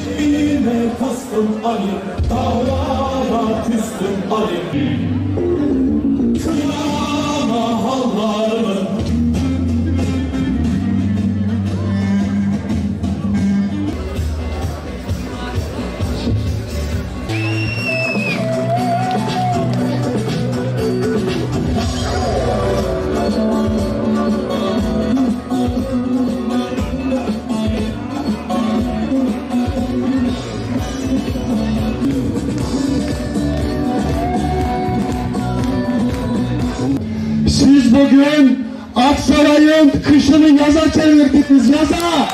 Yine kastım Ali, dağlara küstüm Ali. Kınama hallarımı. Siz bugün Aksaray'ın kışını yaza çevirdiniz, yaza!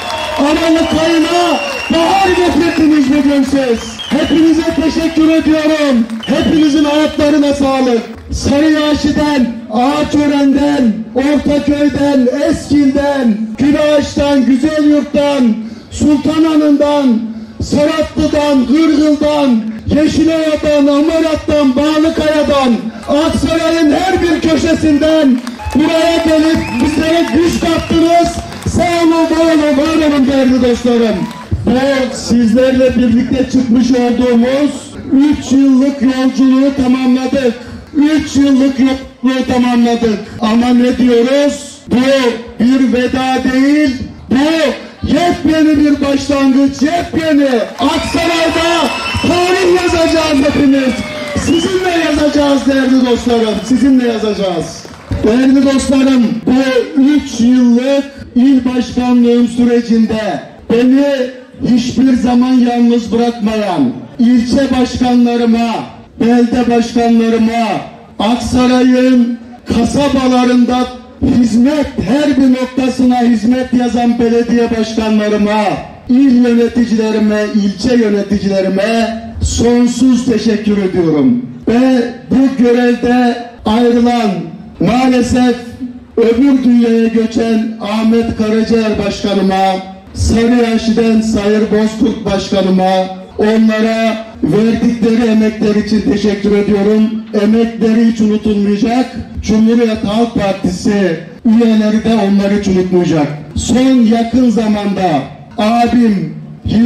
Aralık ayına bahar getirdiniz bugün siz. Hepinize teşekkür ediyorum. Hepinizin ayaklarına sağlık. Sarıyaşi'den, Ağaçören'den, Ortaköy'den, Eskil'den, Gülaç'tan, Güzelyurt'tan, Sultanhanı'ndan, Saratlı'dan, Hırgıl'dan, Yeşilova'dan, Amarat'tan, Bağlıkaya'dan, Aksaray'ın her bir köşesinden buraya gelip bizlere güç kattınız. Sağ olun, var olun değerli dostlarım. Bu sizlerle birlikte çıkmış olduğumuz 3 yıllık yolculuğu tamamladık. 3 yıllık yolculuğu tamamladık. Ama ne diyoruz? Bu bir veda değil, bu yepyeni bir başlangıç, yepyeni. Aksaray'da tarih yazacağız hepimiz. Sizinle yazacağız değerli dostlarım, sizinle yazacağız. Değerli dostlarım, bu 3 yıllık il başkanlığım sürecinde beni hiçbir zaman yalnız bırakmayan ilçe başkanlarıma, belde başkanlarıma, Aksaray'ın kasabalarında hizmet, her bir noktasına hizmet yazan belediye başkanlarıma, il yöneticilerime, ilçe yöneticilerime sonsuz teşekkür ediyorum. Ve bu görevde ayrılan, maalesef öbür dünyaya göçen Ahmet Karaciğer Başkanıma, Sarıyaşi'den Sayır Bozkurt Başkanıma, onlara verdikleri emekler için teşekkür ediyorum. Emekleri hiç unutulmayacak. Cumhuriyet Halk Partisi üyeleri de onları hiç unutmayacak. Son yakın zamanda abim,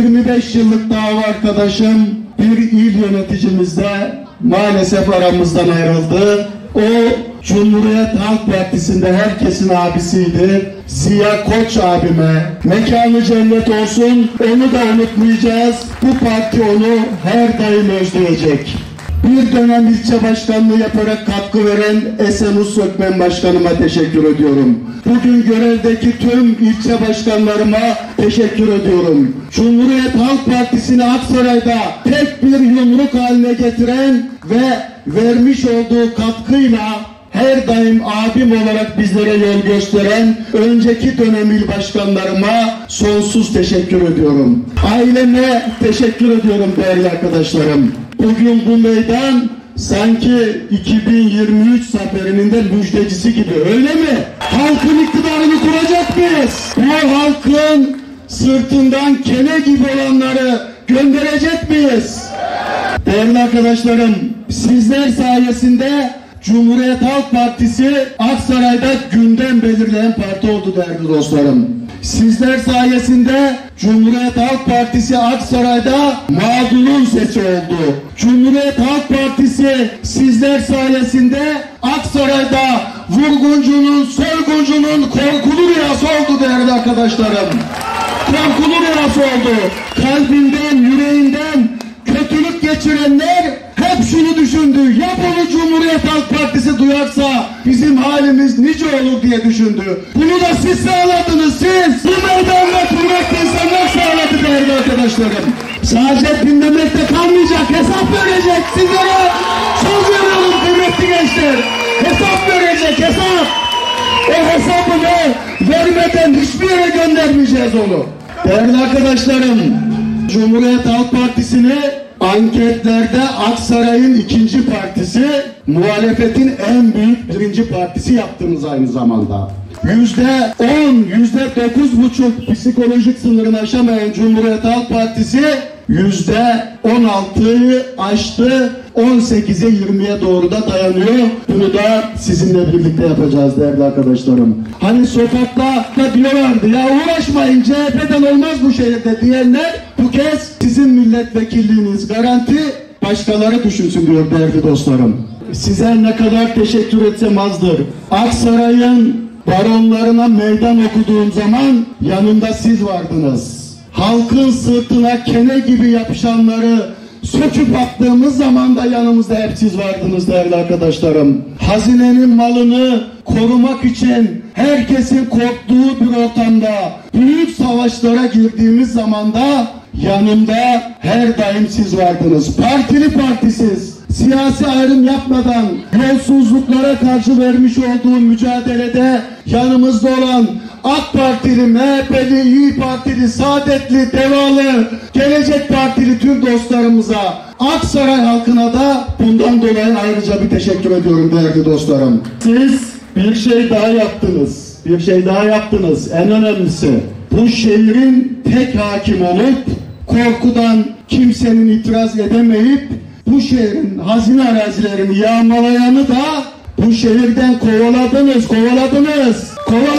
25 yıllık dava arkadaşım, bir il yöneticimiz de maalesef aramızdan ayrıldı. O Cumhuriyet Halk Partisi'nde herkesin abisiydi. Ziya Koç abime mekanı cennet olsun, onu da unutmayacağız. Bu parti onu her daim özleyecek. Bir dönem ilçe başkanlığı yaparak katkı veren Esenus Sökmen Başkanıma teşekkür ediyorum. Bugün görevdeki tüm ilçe başkanlarıma teşekkür ediyorum. Cumhuriyet Halk Partisi'ni Aksaray'da tek bir yumruk haline getiren ve vermiş olduğu katkıyla her daim abim olarak bizlere yol gösteren önceki dönem il başkanlarıma sonsuz teşekkür ediyorum. Aileme teşekkür ediyorum değerli arkadaşlarım. Bugün bu meydan sanki 2023 zaferinin de müjdecisi gibi, öyle mi? Halkın iktidarını kuracak mıyız? Bu halkın sırtından kene gibi olanları gönderecek miyiz? Değerli arkadaşlarım, sizler sayesinde Cumhuriyet Halk Partisi Aksaray'da gündem belirleyen parti oldu değerli dostlarım. Sizler sayesinde Cumhuriyet Halk Partisi Aksaray'da mağdurun sesi oldu. Cumhuriyet Halk Partisi sizler sayesinde Aksaray'da vurguncunun, soyguncunun korkulu rüyası oldu değerli arkadaşlarım. Korkulu rüyası oldu. Kalbinden, yüreğinden kötülük geçirenler hep şunu düşündü: ya bunu Cumhuriyet Halk Partisi duyarsa bizim halimiz nice olur diye düşündü. Bunu da siz sağladınız, siz. Bu meydanda kuvvetli insanlar sağladı değerli arkadaşlarım. Sadece dinlemekte kalmayacak, hesap verecek. Sizlere söz veriyorum kıymetli gençler. Hesap verecek, hesap. O hesabını vermeden hiçbir yere göndermeyeceğiz onu. Değerli arkadaşlarım, Cumhuriyet Halk Partisi'ni anketlerde Aksaray'ın ikinci partisi, muhalefetin en büyük birinci partisi yaptınız aynı zamanda. %10, %9,5 psikolojik sınırını aşamayan Cumhuriyet Halk Partisi %16'yı aştı, 18'e 20'ye doğru da dayanıyor. Bunu da sizinle birlikte yapacağız değerli arkadaşlarım. Hani sokakta da diyorlardı ya uğraşmayın CHP'den olmaz bu şehirde diyenler bu kez sizin milletvekilliğiniz garanti, başkaları düşünsün diyor değerli dostlarım. Size ne kadar teşekkür etsem azdır. Aksaray'ın baronlarına meydan okuduğum zaman yanında siz vardınız. Halkın sırtına kene gibi yapışanları söküp attığımız zaman da yanımızda hep siz vardınız değerli arkadaşlarım. Hazinenin malını korumak için herkesin korktuğu bir ortamda büyük savaşlara girdiğimiz zaman da yanımda her daim siz vardınız. Partili partisiz, siyasi ayrım yapmadan yolsuzluklara karşı vermiş olduğu mücadelede yanımızda olan AK Partili, MHP'li, İYİ Partili, Saadetli, Devalı, Gelecek Partili tüm dostlarımıza, Aksaray halkına da bundan dolayı ayrıca bir teşekkür ediyorum değerli dostlarım. Siz bir şey daha yaptınız. Bir şey daha yaptınız. En önemlisi bu şehrin tek hakim olup korkudan kimsenin itiraz edemeyip bu şehrin hazine arazilerini yağmalayanı da bu şehirden kovaladınız.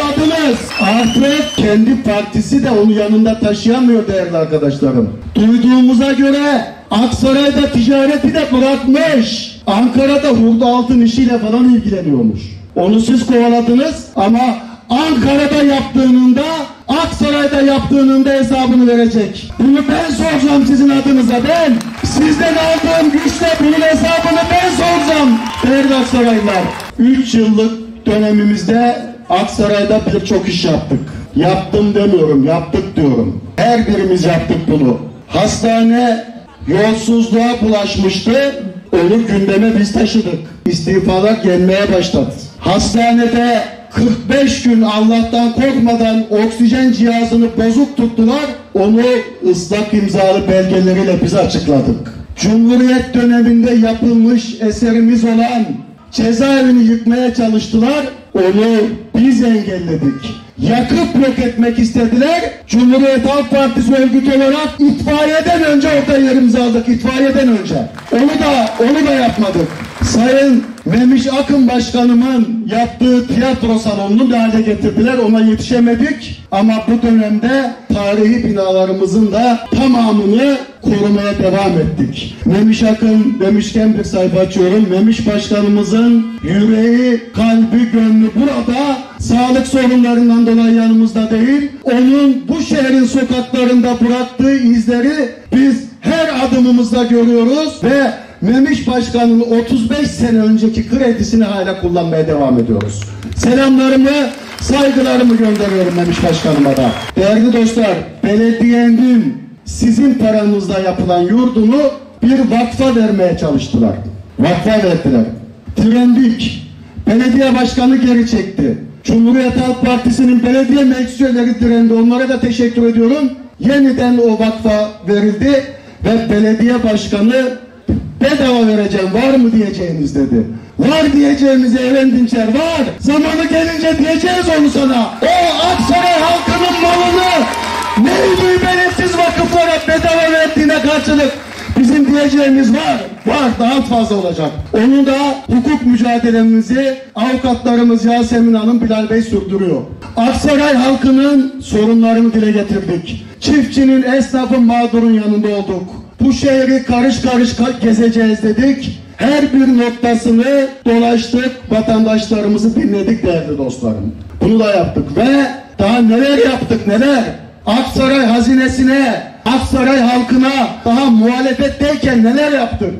Artık kendi partisi de onu yanında taşıyamıyor değerli arkadaşlarım. Duyduğumuza göre Aksaray'da ticareti de bırakmış. Ankara'da hurda altın işiyle falan ilgileniyormuş. Onu siz kovaladınız ama Ankara'da yaptığının da Aksaray'da yaptığının da hesabını verecek. Bunu ben soracağım sizin adınıza, ben. Sizden aldığım güçle bunun hesabını ben soracağım. Değerli Aksaraylılar, 3 yıllık dönemimizde Aksaray'da birçok iş yaptık. Yaptım demiyorum, yaptık diyorum. Her birimiz yaptık bunu. Hastane yolsuzluğa bulaşmıştı. Onu gündeme biz taşıdık. İstifalar gelmeye başladı. Hastanede 45 gün Allah'tan korkmadan oksijen cihazını bozuk tuttular. Onu ıslak imzalı belgeleriyle biz açıkladık. Cumhuriyet döneminde yapılmış eserimiz olan cezaevini yıkmaya çalıştılar. Onu biz engelledik. Yakıp yok etmek istediler. Cumhuriyet Halk Partisi örgütü olarak itfaiyeden önce orada yerimizi aldık. İtfaiyeden önce. Onu da yapmadık. Sayın Memiş Akın Başkanımın yaptığı tiyatro salonunu bir hale getirdiler. Ona yetişemedik. Ama bu dönemde tarihi binalarımızın da tamamını korumaya devam ettik. Memiş Akın demişken bir sayfa açıyorum. Memiş Başkanımızın yüreği, kalbi, gönlü burada. Sağlık sorunlarından dolayı yanımızda değil. Onun bu şehrin sokaklarında bıraktığı izleri biz her adımımızda görüyoruz ve Memiş Başkan'ın 35 sene önceki kredisini hala kullanmaya devam ediyoruz. Selamlarımı, saygılarımı gönderiyorum Memiş Başkanıma da. Değerli dostlar, belediyenin sizin paranızla yapılan yurdunu bir vakfa vermeye çalıştılar. Vakfa verdiler. Direndik. Belediye başkanı geri çekti. Cumhuriyet Halk Partisi'nin belediye meclis üyeleri direndi. Onlara da teşekkür ediyorum. Yeniden o vakfa verildi ve belediye başkanı bedava vereceğim, var mı diyeceğiniz dedi. Var diyeceğimize Eren Dinçer, var. Zamanı gelince diyeceğiz onu sana. O Aksaray halkının malını neydi belirsiz vakıflara bedava verdiğine karşılık bizim diyeceğimiz var. Var, daha fazla olacak. Onu da hukuk mücadelemizi avukatlarımız Yasemin Hanım, Bilal Bey sürdürüyor. Aksaray halkının sorunlarını dile getirdik. Çiftçinin, esnafın, mağdurun yanında olduk. Bu şehri karış karış gezeceğiz dedik. Her bir noktasını dolaştık, vatandaşlarımızı dinledik değerli dostlarım. Bunu da yaptık ve daha neler yaptık, neler? Aksaray hazinesine, Aksaray halkına daha muhalefetteyken neler yaptık?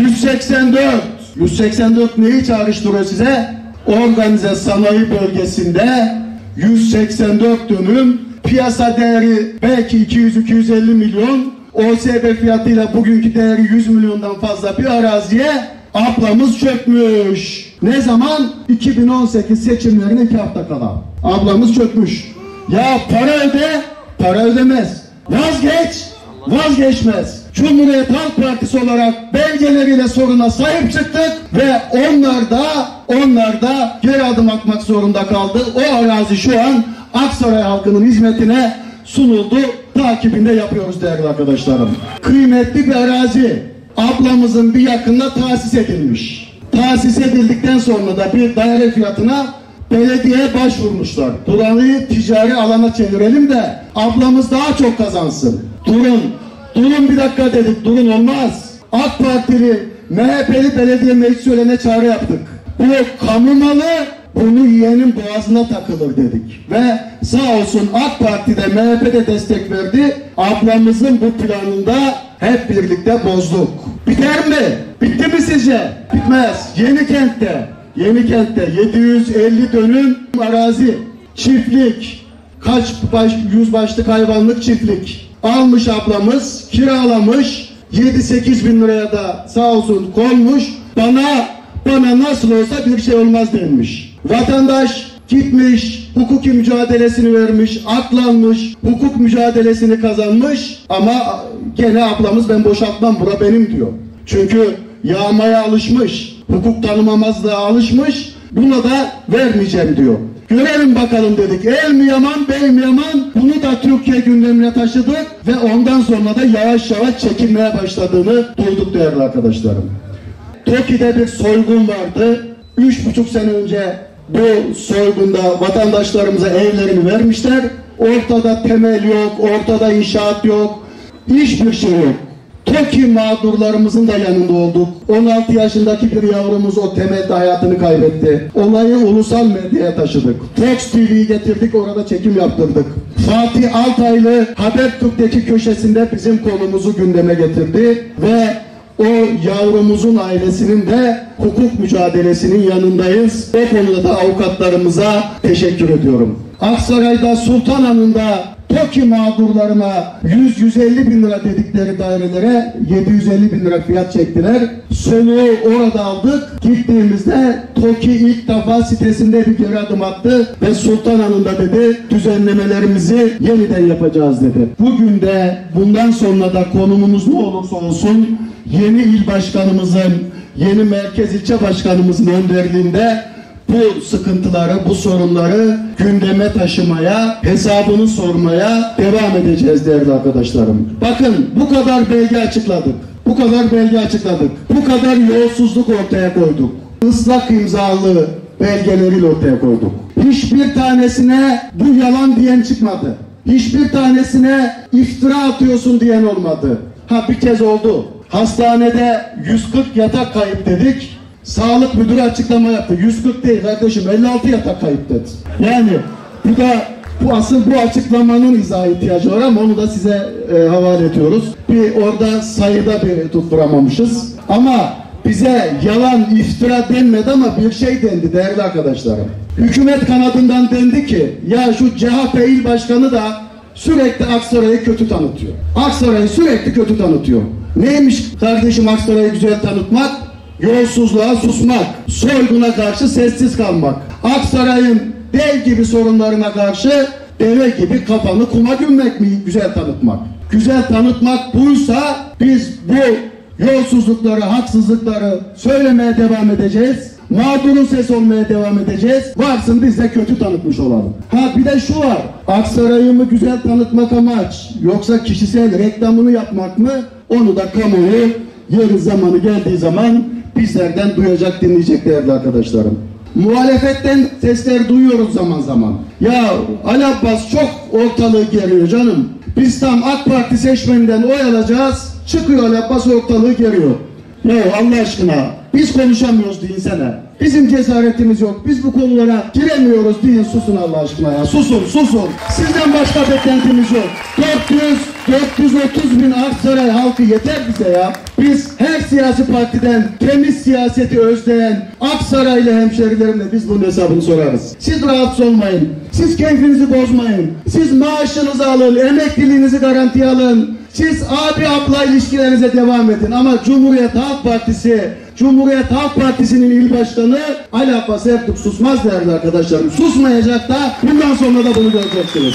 184 neyi çağrıştırıyor size? Organize sanayi bölgesinde 184 dönüm, piyasa değeri belki 200-250 milyon, OSB fiyatıyla bugünkü değeri 100 milyondan fazla bir araziye ablamız çökmüş. Ne zaman? 2018 seçimlerine 2 hafta kala. Ablamız çökmüş. Ya para ödemez. Vazgeçmez. Cumhuriyet Halk Partisi olarak belgeleriyle soruna sahip çıktık ve onlar da geri adım atmak zorunda kaldı. O arazi şu an Aksaray halkının hizmetine sunuldu. takibinde yapıyoruz değerli arkadaşlarım. Kıymetli bir arazi ablamızın bir yakınına tahsis edilmiş. Tahsis edildikten sonra da bir daire fiyatına belediyeye başvurmuşlar. Burayı ticari alana çevirelim de ablamız daha çok kazansın. Durun bir dakika dedik, durun olmaz. AK Partili, MHP'li belediye meclis üyelerine çağrı yaptık. Bu kamu malı, bunu yiyenin boğazına takılır dedik. Ve sağ olsun AK Parti'de, MHP'de destek verdi. Ablamızın bu planında hep birlikte bozduk. Biter mi? Bitti mi sizce? Bitmez. Yenikent'te 750 dönüm arazi, çiftlik, yüz başlık hayvanlık çiftlik almış ablamız, kiralamış, 7-8 bin liraya da sağ olsun konmuş, bana nasıl olsa bir şey olmaz denmiş. Vatandaş gitmiş, hukuki mücadelesini vermiş, aklanmış, hukuk mücadelesini kazanmış ama gene ablamız ben boşaltmam, bura benim diyor. Çünkü yağmaya alışmış, hukuk tanımamazlığa alışmış, buna da vermeyeceğim diyor. Görelim bakalım dedik. El mi yaman, bey mi yaman? Bunu da Türkiye gündemine taşıdık ve ondan sonra da yavaş yavaş çekilmeye başladığını duyduk değerli arkadaşlarım. TOKİ'de bir soygun vardı. 3,5 sene önce bu soygunda vatandaşlarımıza evlerini vermişler. Ortada temel yok, ortada inşaat yok, hiçbir şey yok. TOKİ mağdurlarımızın da yanında olduk. 16 yaşındaki bir yavrumuz o temelde hayatını kaybetti. Olayı ulusal medyaya taşıdık. Fox TV'yi getirdik, orada çekim yaptırdık. Fatih Altaylı Habertürk'teki köşesinde bizim konumuzu gündeme getirdi ve o yavrumuzun ailesinin de hukuk mücadelesinin yanındayız. O konuda da avukatlarımıza teşekkür ediyorum. Aksaray'da Sultanhanı'nda TOKİ mağdurlarına 100-150 bin lira dedikleri dairelere 750 bin lira fiyat çektiler. Soluğu orada aldık. Gittiğimizde TOKİ ilk defa sitesinde bir geri adım attı ve Sultanhanı'nda dedi düzenlemelerimizi yeniden yapacağız dedi. Bugün de bundan sonra da konumumuz ne olursa olsun yeni il başkanımızın, yeni merkez ilçe başkanımızın önderliğinde bu sıkıntıları, bu sorunları gündeme taşımaya, hesabını sormaya devam edeceğiz değerli arkadaşlarım. Bakın bu kadar belge açıkladık. Bu kadar yolsuzluk ortaya koyduk. Islak imzalı belgeleriyle ortaya koyduk. Hiçbir tanesine bu yalan diyen çıkmadı. Hiçbir tanesine iftira atıyorsun diyen olmadı. Bir kez oldu. Hastanede 140 yatak kayıp dedik. Sağlık müdürü açıklama yaptı. 140 değil kardeşim, 56 yatak kayıp dedi. Yani asıl bu açıklamanın izah ihtiyacı var ama onu da size havale ediyoruz. Bir orada sayıda bir tutturamamışız. Ama bize yalan, iftira denmedi ama bir şey dendi değerli arkadaşlarım. Hükümet kanadından dendi ki ya şu CHP il başkanı da sürekli Aksaray'ı kötü tanıtıyor. Aksaray'ı sürekli kötü tanıtıyor. Neymiş kardeşim Aksaray'ı güzel tanıtmak? Yolsuzluğa susmak, soyguna karşı sessiz kalmak, Aksaray'ın dev gibi sorunlarına karşı deve gibi kafanı kuma gömmek mi güzel tanıtmak? Güzel tanıtmak buysa biz bu yolsuzlukları, haksızlıkları söylemeye devam edeceğiz. Mağdurun sesi olmaya devam edeceğiz. Varsın biz de kötü tanıtmış olalım. Bir de şu var. Aksaray'ı mı güzel tanıtmak amaç? Yoksa kişisel reklamını yapmak mı? Onu da kamuoyu yeri zamanı geldiği zaman bizlerden duyacak, dinleyecek değerli arkadaşlarım. Muhalefetten sesler duyuyoruz zaman zaman. Ya Ali Abbas çok ortalığı geriyor canım. Biz tam AK Parti seçmeninden oy alacağız. Çıkıyor Ali Abbas ortalığı geriyor. Ya Allah aşkına biz konuşamıyoruz deyin sana. Bizim cesaretimiz yok. Biz bu konulara giremiyoruz deyin, susun Allah aşkına ya. Susun. Sizden başka beklentimiz yok. 430 bin Aksaray halkı yeter bize ya. Biz her siyasi partiden temiz siyaseti özleyen Aksaraylı hemşerilerimle biz bunun hesabını sorarız. Siz rahatsız olmayın. Siz keyfinizi bozmayın. Siz maaşınızı alın, emekliliğinizi garantiye alın. Siz abi abla ilişkilerinize devam edin ama Cumhuriyet Halk Partisi'nin il başkanı Ali Abbas Ertuğ susmaz değerli arkadaşlarım. Susmayacak da bundan sonra da bunu göreceksiniz.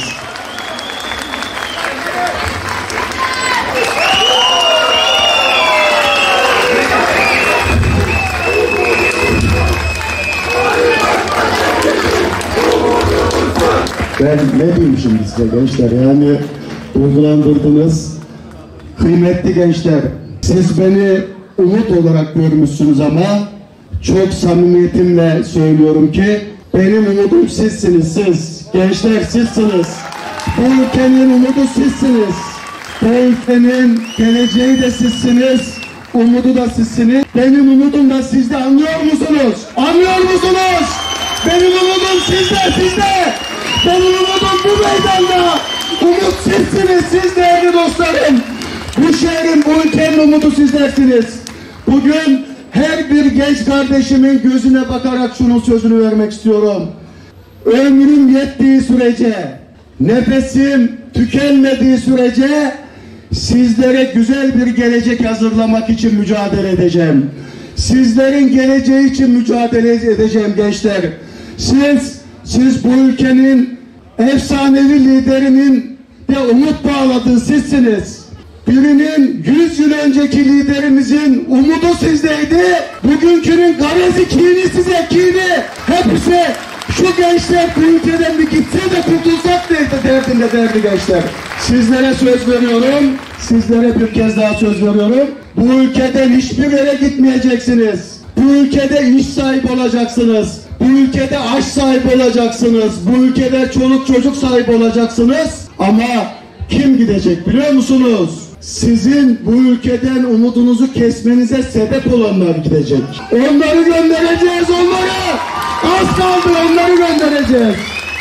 Ben ne diyeyim şimdi size gençler, yani duygulandırdınız. Kıymetli gençler, siz beni umut olarak görmüşsünüz ama çok samimiyetimle söylüyorum ki benim umudum sizsiniz, siz. Gençler sizsiniz. Bu ülkenin umudu sizsiniz. Bu ülkenin geleceği de sizsiniz. Umudu da sizsiniz. Benim umudum da sizde, anlıyor musunuz? Anlıyor musunuz? Benim umudum sizde. Benim umudum bu meydanda. Umut sizsiniz, siz değerli dostlarım. Bu şehrin, bu ülkenin umudu sizlersiniz. Bugün her bir genç kardeşimin gözüne bakarak şunun sözünü vermek istiyorum. Ömrüm yettiği sürece, nefesim tükenmediği sürece sizlere güzel bir gelecek hazırlamak için mücadele edeceğim. Sizlerin geleceği için mücadele edeceğim gençler. Siz bu ülkenin efsanevi liderinin de umut bağladığı sizsiniz. Birinin 100 yıl önceki liderimizin umudu sizdeydi. Bugünkünün garezi, kini size, kini. Hepsi şu gençler bu ülkeden bir gitse de kurtulsak derdinde değerli gençler. Sizlere söz veriyorum. Sizlere bir kez daha söz veriyorum. Bu ülkeden hiçbir yere gitmeyeceksiniz. Bu ülkede iş sahibi olacaksınız. Bu ülkede aş sahibi olacaksınız. Bu ülkede çoluk çocuk sahibi olacaksınız. Ama kim gidecek biliyor musunuz? Sizin bu ülkeden umudunuzu kesmenize sebep olanlar gidecek. Onları göndereceğiz, onları. Az kaldı, onları göndereceğiz.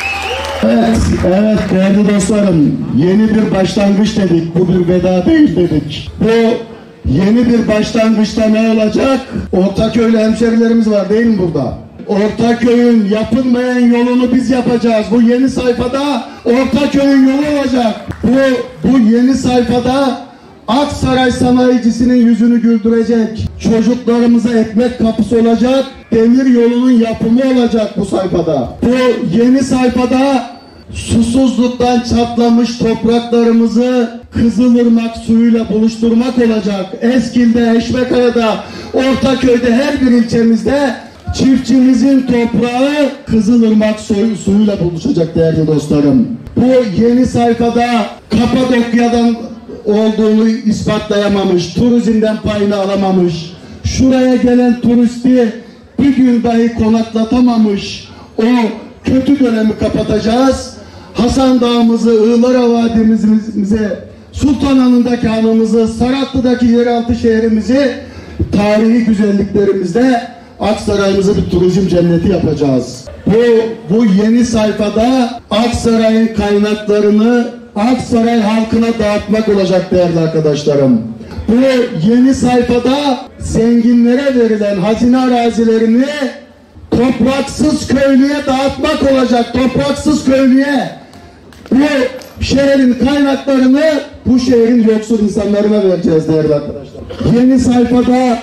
Evet değerli dostlarım, yeni bir başlangıç dedik, bu bir veda değil dedik. Bu yeni bir başlangıçta ne olacak? Ortaköy'lü hemşerilerimiz var değil mi burada? Ortaköy'ün yapılmayan yolunu biz yapacağız. Bu yeni sayfada Ortaköy'ün yolu olacak. Bu yeni sayfada Aksaray sanayicisinin yüzünü güldürecek. Çocuklarımıza ekmek kapısı olacak. Demir yolunun yapımı olacak bu sayfada. Bu yeni sayfada susuzluktan çatlamış topraklarımızı Kızılırmak suyuyla buluşturmak olacak. Eskil'de, Eşmekaya'da, Ortaköy'de her bir ilçemizde çiftçimizin toprağı Kızılırmak suyuyla buluşacak değerli dostlarım. Bu yeni sayfada Kapadokya'dan olduğunu ispatlayamamış, turizmden payını alamamış, şuraya gelen turisti bir gün dahi konaklatamamış o kötü dönemi kapatacağız. Hasan Dağımızı, Iğlara Vadimize, Sultanhanı'ndaki hanımızı, Saratlı'daki yeraltı şehrimizi, tarihi güzelliklerimizle Aksaray'ımızı bir turizm cenneti yapacağız. Bu yeni sayfada Aksaray'ın kaynaklarını Aksaray halkına dağıtmak olacak değerli arkadaşlarım. Bu yeni sayfada zenginlere verilen hazine arazilerini topraksız köylüye dağıtmak olacak. Topraksız köylüye. Bu şehrin kaynaklarını bu şehrin yoksul insanlarına vereceğiz değerli arkadaşlar. Yeni sayfada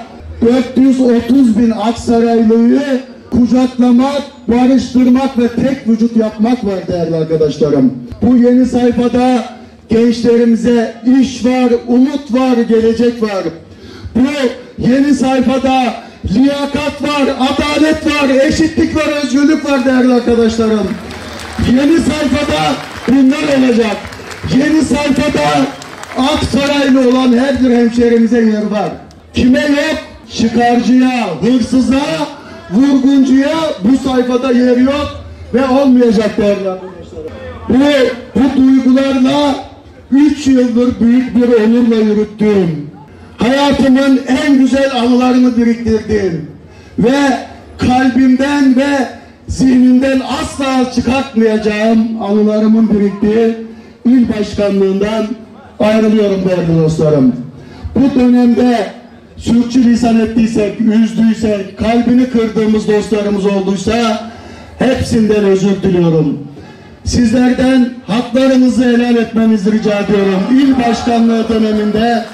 430 bin Aksaraylıyı kucaklamak, barıştırmak ve tek vücut yapmak var değerli arkadaşlarım. Bu yeni sayfada gençlerimize iş var, umut var, gelecek var. Bu yeni sayfada liyakat var, adalet var, eşitlik var, özgürlük var değerli arkadaşlarım. Yeni sayfada bunlar olacak. Yeni sayfada Aksaraylı olan her bir hemşehrimize yer var. Kime yok? Çıkarcıya, hırsıza, vurguncuya bu sayfada yer yok ve olmayacak değerli arkadaşlarım. Bu duygularla 3 yıldır büyük bir onurla yürüttüm. Hayatımın en güzel anılarını biriktirdim. Ve kalbimden ve zihnimden asla çıkartmayacağım anılarımın biriktiği il başkanlığından ayrılıyorum değerli dostlarım. Bu dönemde sürçülisan ettiysek, üzdüysek, kalbini kırdığımız dostlarımız olduysa hepsinden özür diliyorum. Sizlerden haklarınızı helal etmenizi rica ediyorum. İl başkanlığı döneminde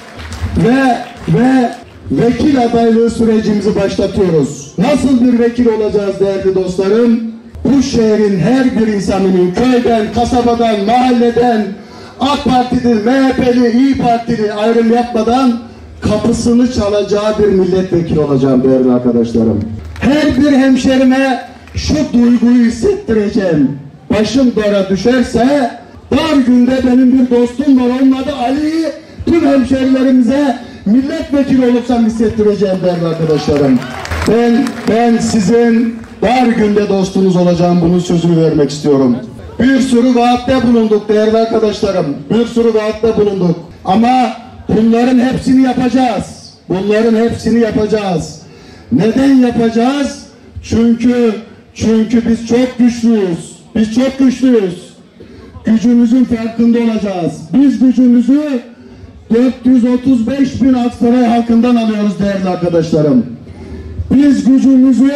ve vekil adaylığı sürecimizi başlatıyoruz. Nasıl bir vekil olacağız değerli dostlarım? Bu şehrin her bir insanının köyden, kasabadan, mahalleden, AK Partili, MHP'li, İYİ Partili ayrım yapmadan kapısını çalacağı bir milletvekili olacağım değerli arkadaşlarım. Her bir hemşerime şu duyguyu hissettireceğim. Başım dara düşerse dar günde benim bir dostum var. Onun adı Ali. Tüm hemşerilerimize milletvekili olursam hissettireceğim değerli arkadaşlarım. Ben sizin dar günde dostunuz olacağım, bunun sözünü vermek istiyorum. Bir sürü vaatte bulunduk değerli arkadaşlarım. Bir sürü vaatte bulunduk. Ama bunların hepsini yapacağız. Bunların hepsini yapacağız. Neden yapacağız? Çünkü biz çok güçlüyüz. Biz çok güçlüyüz. Gücümüzün farkında olacağız. Biz gücümüzü 435 bin Aksaray halkından alıyoruz değerli arkadaşlarım. Biz gücümüzü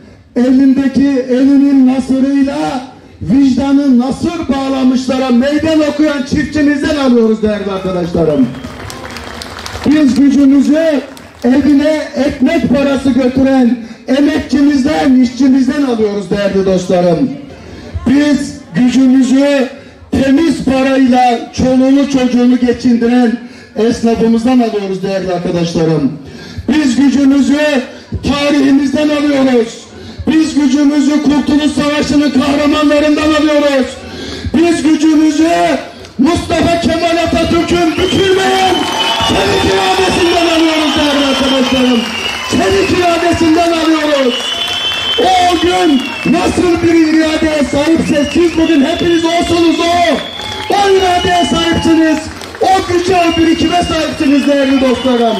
elinin nasırıyla vicdanın nasır bağlamışlara meydan okuyan çiftçimizden alıyoruz değerli arkadaşlarım. Biz gücümüzü evine ekmek parası götüren emekçimizden, işçimizden alıyoruz değerli dostlarım. Biz gücümüzü temiz parayla çoluğunu çocuğunu geçindiren esnafımızdan alıyoruz değerli arkadaşlarım. Biz gücümüzü tarihimizden alıyoruz. Biz gücümüzü Kurtuluş Savaşı'nın kahramanlarından alıyoruz. Biz gücümüzü Mustafa Kemal Atatürk'ün bükülmeyen çelik iradesinden alıyoruz değerli arkadaşlarım. Çelik iradesinden alıyoruz. O gün nasıl bir iradeye sahipse siz bugün hepiniz olsunuz o iradeye sahipsiniz. O güce, o birikime sahipsiniz değerli dostlarım.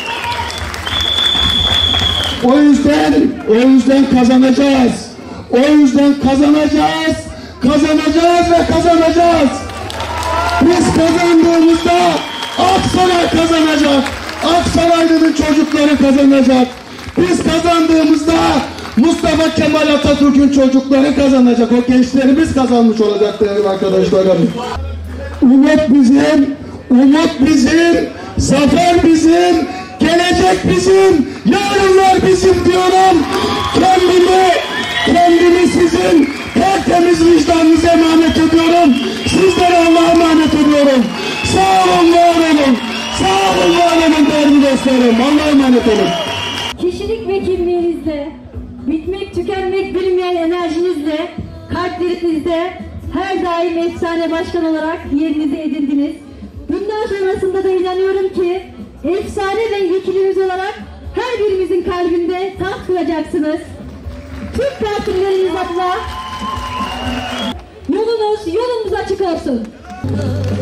O yüzden kazanacağız. O yüzden kazanacağız. Kazanacağız ve kazanacağız. Biz kazandığımızda Aksaray kazanacak. Aksaraylı'nın çocukları kazanacak. Biz kazandığımızda Mustafa Kemal Atatürk'ün çocukları kazanacak. O gençlerimiz kazanmış olacak değerli arkadaşlarım. Umut bizim, zafer bizim, gelecek bizim, yarınlar bizim diyorum. Kendimi sizin tertemiz vicdanınıza emanet ediyorum. Sizlere Allah'a emanet ediyorum. Sağ olun, var olun. Sağ olun, var olun değerli dostlarım. Allah'a emanet olun. Kişilik ve kimliğinizle, bitmek tükenmek bilmeyen enerjinizle, kalplerinizde her daim efsane başkan olarak yerinizi edindiniz. Bundan sonrasında da inanıyorum ki efsane ve vekilimiz olarak her birimizin kalbinde taht kuracaksınız. Tüm partileriniz adına yolunuz açık olsun.